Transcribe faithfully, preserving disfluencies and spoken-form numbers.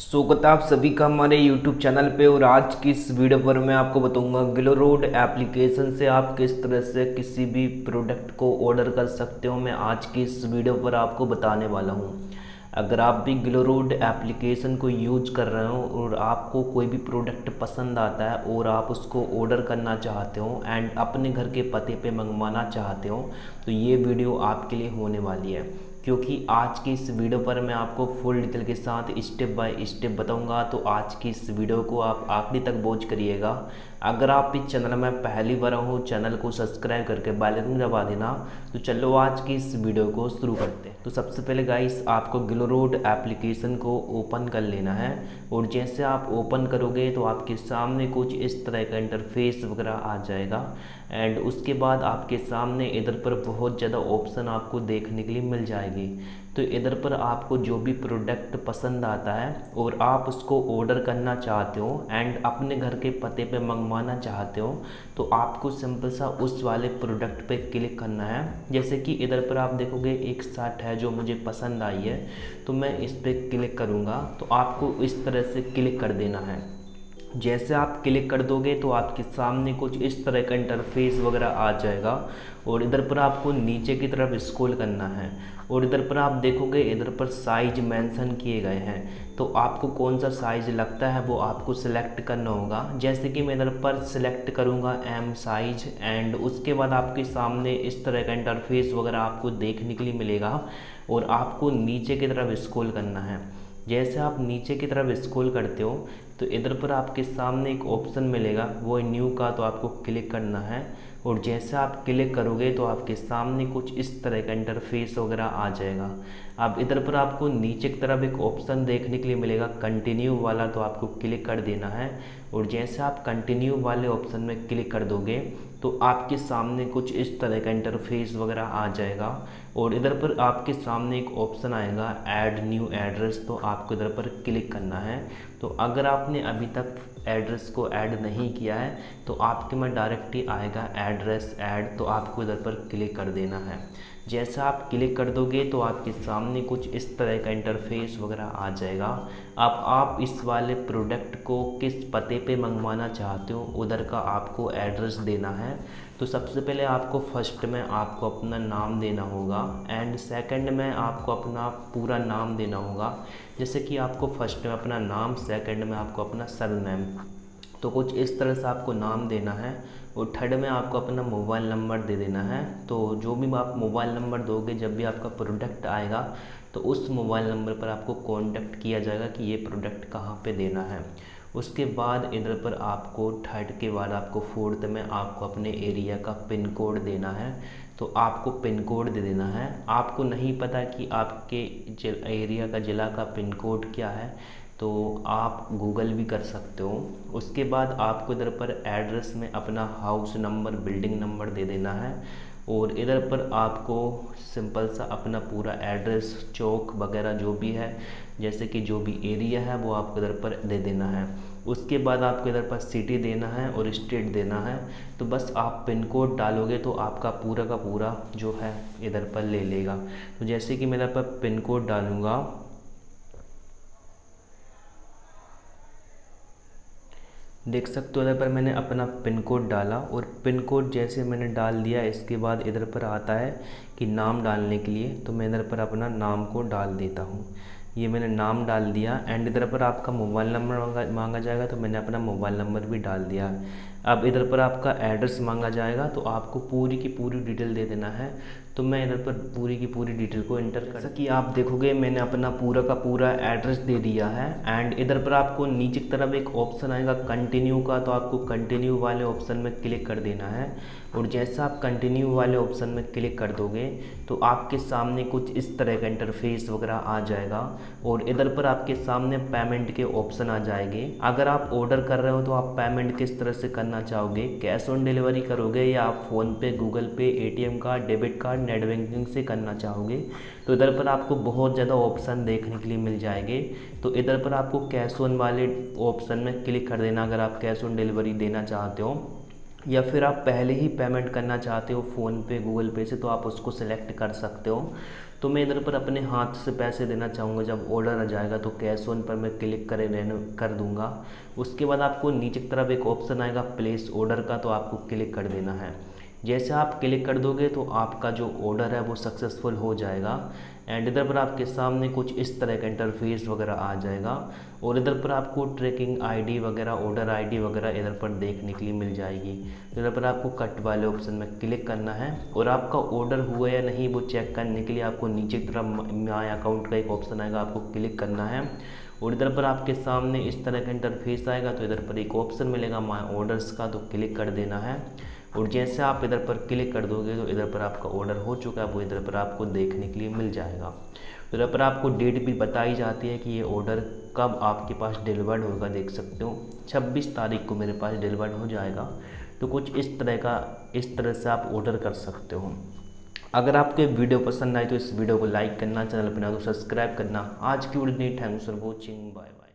स्वागत है आप सभी का हमारे यूट्यूब चैनल पे। और आज की इस वीडियो पर मैं आपको बताऊंगा ग्लोरोड एप्लीकेशन से आप किस तरह से किसी भी प्रोडक्ट को ऑर्डर कर सकते हो। मैं आज की इस वीडियो पर आपको बताने वाला हूं। अगर आप भी ग्लोरोड एप्लीकेशन को यूज कर रहे हो और आपको कोई भी प्रोडक्ट पसंद आता है और आप उसको ऑर्डर करना चाहते हो एंड अपने घर के पते पे मंगवाना चाहते हो, तो ये वीडियो आपके लिए होने वाली है। क्योंकि आज की इस वीडियो पर मैं आपको फुल डिटेल के साथ स्टेप बाय स्टेप बताऊंगा, तो आज की इस वीडियो को आप आखिरी तक वॉच करिएगा। अगर आप इस चैनल में पहली बार हो, चैनल को सब्सक्राइब करके बेल आइकन दबा देना। तो चलो आज की इस वीडियो को शुरू करते हैं। तो सबसे पहले गाइस, आपको ग्लोरोड एप्लीकेशन को ओपन कर लेना है। और जैसे आप ओपन करोगे तो आपके सामने कुछ इस तरह का इंटरफेस वगैरह आ जाएगा। एंड उसके बाद आपके सामने इधर पर बहुत ज़्यादा ऑप्शन आपको देखने के लिए मिल जाएगी। तो इधर पर आपको जो भी प्रोडक्ट पसंद आता है और आप उसको ऑर्डर करना चाहते हो एंड अपने घर के पते पे मंगवाना चाहते हो, तो आपको सिंपल सा उस वाले प्रोडक्ट पे क्लिक करना है। जैसे कि इधर पर आप देखोगे एक शर्ट है जो मुझे पसंद आई है, तो मैं इस पर क्लिक करूँगा। तो आपको इस तरह से क्लिक कर देना है। जैसे आप क्लिक कर दोगे तो आपके सामने कुछ इस तरह का इंटरफेस वगैरह आ जाएगा। और इधर पर आपको नीचे की तरफ स्क्रॉल करना है और इधर पर आप देखोगे इधर पर साइज मेंशन किए गए हैं। तो आपको कौन सा साइज़ लगता है वो आपको सिलेक्ट करना होगा। जैसे कि मैं इधर पर सिलेक्ट करूँगा एम साइज। एंड उसके बाद आपके सामने इस तरह का इंटरफेस वगैरह आपको देखने के लिए मिलेगा और आपको नीचे की तरफ स्क्रॉल करना है। जैसे आप नीचे की तरफ स्क्रॉल करते हो तो इधर पर आपके सामने एक ऑप्शन मिलेगा, वो न्यू का, तो आपको क्लिक करना है। और जैसे आप क्लिक करोगे तो आपके सामने कुछ इस तरह का इंटरफेस वगैरह आ जाएगा। अब इधर पर आपको नीचे की तरफ एक ऑप्शन देखने के लिए मिलेगा कंटिन्यू वाला, तो आपको क्लिक कर देना है। और जैसे आप कंटिन्यू वाले ऑप्शन में क्लिक कर दोगे तो आपके सामने कुछ इस तरह का इंटरफेस वगैरह आ जाएगा। और इधर पर आपके सामने एक ऑप्शन आएगा ऐड न्यू एड्रेस, तो आपको इधर पर क्लिक करना है। तो अगर आपने अभी तक एड्रेस को ऐड नहीं किया है तो आपके में डायरेक्ट ही आएगा एड्रेस ऐड, तो आपको इधर पर क्लिक कर देना है। जैसे आप क्लिक कर दोगे तो आपके सामने कुछ इस तरह का इंटरफेस वगैरह आ जाएगा। अब आप इस वाले प्रोडक्ट को किस पते पे मंगवाना चाहते हो उधर का आपको एड्रेस देना है। तो सबसे पहले आपको फर्स्ट में आपको अपना नाम देना होगा एंड सेकंड में आपको अपना पूरा नाम देना होगा। जैसे कि आपको फर्स्ट में अपना नाम, सेकंड में आपको अपना सरनेम, तो कुछ इस तरह से आपको नाम देना है। और थर्ड में आपको अपना मोबाइल नंबर दे देना है। तो जो भी आप मोबाइल नंबर दोगे जब भी आपका प्रोडक्ट आएगा तो उस मोबाइल नंबर पर आपको कांटेक्ट किया जाएगा कि ये प्रोडक्ट कहाँ पे देना है। उसके बाद इधर पर आपको थर्ड के बाद आपको फोर्थ में आपको अपने एरिया का पिन कोड देना है। तो आपको पिन कोड दे देना है। आपको नहीं पता कि आपके एरिया का ज़िला का पिन कोड क्या है तो आप गूगल भी कर सकते हो। उसके बाद आपको इधर पर एड्रेस में अपना हाउस नंबर, बिल्डिंग नंबर दे देना है। और इधर पर आपको सिंपल सा अपना पूरा एड्रेस, चौक वगैरह जो भी है, जैसे कि जो भी एरिया है वो आपको इधर पर दे देना है। उसके बाद आपको इधर पर सिटी देना है और स्टेट देना है। तो बस आप पिन कोड डालोगे तो आपका पूरा का पूरा जो है इधर पर ले लेगा। तो जैसे कि मैं इधर पर पिन कोड डालूँगा, देख सकते हो इधर पर मैंने अपना पिन कोड डाला। और पिन कोड जैसे मैंने डाल दिया, इसके बाद इधर पर आता है कि नाम डालने के लिए, तो मैं इधर पर अपना नाम को डाल देता हूँ। ये मैंने नाम डाल दिया। एंड इधर पर आपका मोबाइल नंबर मांगा मांगा जाएगा, तो मैंने अपना मोबाइल नंबर भी डाल दिया। अब इधर पर आपका एड्रेस मांगा जाएगा, तो आपको पूरी की पूरी डिटेल दे देना है। तो मैं इधर पर पूरी की पूरी डिटेल को एंटर कर, कि आप देखोगे मैंने अपना पूरा का पूरा एड्रेस दे दिया है। एंड इधर पर आपको नीचे की तरफ एक ऑप्शन आएगा कंटिन्यू का, तो आपको कंटिन्यू वाले ऑप्शन में क्लिक कर देना है। और जैसा आप कंटिन्यू वाले ऑप्शन में क्लिक कर दोगे तो आपके सामने कुछ इस तरह का इंटरफेस वगैरह आ जाएगा। और इधर पर आपके सामने पेमेंट के ऑप्शन आ जाएंगे। अगर आप ऑर्डर कर रहे हो तो आप पेमेंट किस तरह से करना चाहोगे, कैश ऑन डिलीवरी करोगे या आप फ़ोन पे, Google Pay, ATM card, debit card, net banking से करना चाहोगे। तो इधर पर आपको बहुत ज़्यादा ऑप्शन देखने के लिए मिल जाएंगे। तो इधर पर आपको कैश ऑन वाले ऑप्शन में क्लिक कर देना अगर आप कैश ऑन डिलीवरी देना चाहते हो, या फिर आप पहले ही पेमेंट करना चाहते हो फ़ोन पे, गूगल पे से, तो आप उसको सिलेक्ट कर सकते हो। तो मैं इधर पर अपने हाथ से पैसे देना चाहूँगा। जब ऑर्डर आ जाएगा तो कैश ऑन पर मैं क्लिक करे रहने कर दूँगा। उसके बाद आपको नीचे की तरफ एक ऑप्शन आएगा प्लेस ऑर्डर का, तो आपको क्लिक कर देना है। जैसे आप क्लिक कर दोगे तो आपका जो ऑर्डर है वो सक्सेसफुल हो जाएगा। एंड इधर पर आपके सामने कुछ इस तरह का इंटरफेस वगैरह आ जाएगा और इधर पर आपको ट्रैकिंग आईडी वगैरह, ऑर्डर आईडी वगैरह इधर पर देखने के लिए मिल जाएगी। तो इधर पर आपको कट वाले ऑप्शन में क्लिक करना है और आपका ऑर्डर हुआ या नहीं वो चेक करने के लिए आपको नीचे की तरफ माय अकाउंट का एक ऑप्शन आएगा, आपको क्लिक करना है। और इधर पर आपके सामने इस तरह का इंटरफेस आएगा। तो इधर पर एक ऑप्शन मिलेगा माय ऑर्डर्स का, तो क्लिक कर देना है। और जैसे आप इधर पर क्लिक कर दोगे तो इधर पर आपका ऑर्डर हो चुका है, वो इधर पर आपको देखने के लिए मिल जाएगा। तो इधर पर आपको डेट भी बताई जाती है कि ये ऑर्डर कब आपके पास डिलीवर्ड होगा। देख सकते हो छब्बीस तारीख को मेरे पास डिलीवर्ड हो जाएगा। तो कुछ इस तरह का इस तरह से आप ऑर्डर कर सकते हो। अगर आपको ये वीडियो पसंद आए तो इस वीडियो को लाइक करना, चैनल पर नया तो सब्सक्राइब करना। आज की वीडियो नहीं, thanks for watching, bye bye.